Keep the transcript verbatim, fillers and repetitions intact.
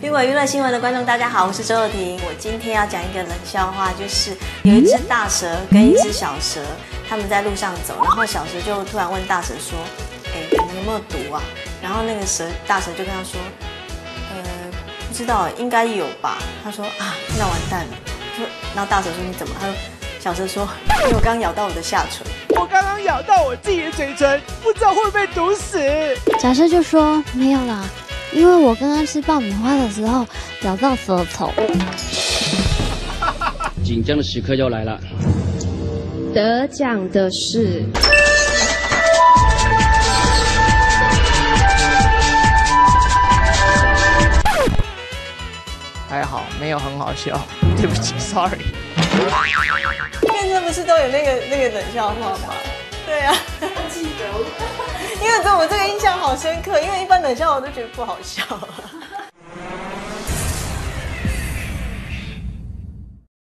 苹果娱乐新闻的观众，大家好，我是周若婷。我今天要讲一个冷笑话，就是有一只大蛇跟一只小蛇，他们在路上走，然后小蛇就突然问大蛇说：“哎，你们有没有毒啊？”然后那个蛇大蛇就跟他说：“呃，不知道，应该有吧。”他说：“啊，那完蛋了。”说，然后大蛇说：“你怎么？”他说：“小蛇说，因为我刚咬到我的下唇。” 我刚刚咬到我自己的嘴唇，不知道会不会毒死。 假设就说没有啦，因为我刚刚吃爆米花的时候咬到舌头。 紧张的时刻要来了， 得奖的是还好，没有很好笑，对不起 ，sorry。 健身不是都有那个那个冷笑话吗？对啊，记得，因为对我这个印象好深刻，因为一般冷笑话我都觉得不好笑。